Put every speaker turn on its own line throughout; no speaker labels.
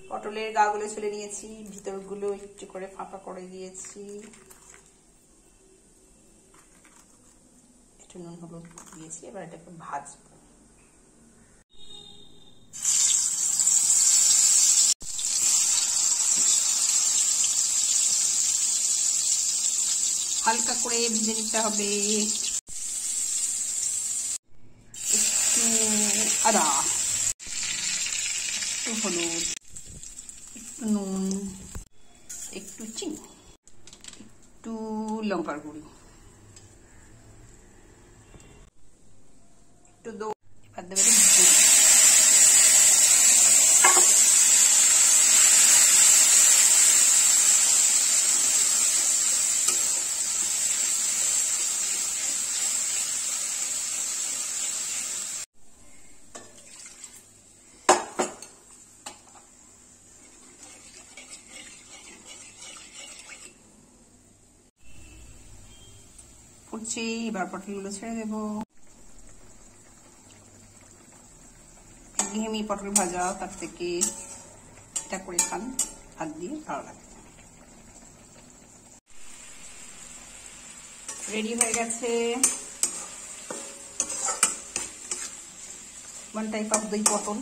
পটলের গাগুলো ছুলে নিয়েছি, ভিতরগুলো একটু করে ফাঁপা করে দিয়েছি, একটু নুন হলুদ দিয়েছি। এবার এটাকে ভাজবো। হালকা করে ভেজে নিতে হবে। একটু আদা, একটু হলুদ, একটু নুন, একটু চিনি, একটু লঙ্কার গুঁড়ি, একটু দই। এবার দেবে ফুটছি। এবার পটলগুলো ছেড়ে দেবো। ঘেমি পটল ভাজা, তার থেকে এটা করে খান, হাত দিয়ে ভালো লাগে। রেডি হয়ে গেছে ওয়ান টাইপ অফ দই পটল।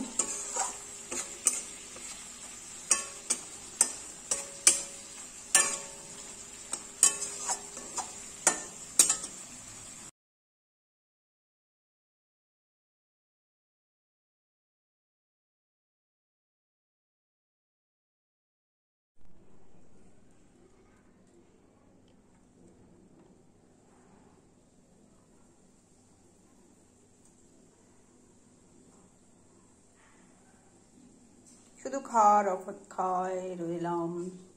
শুধু খাওয়ার অপেক্ষায় রইলাম।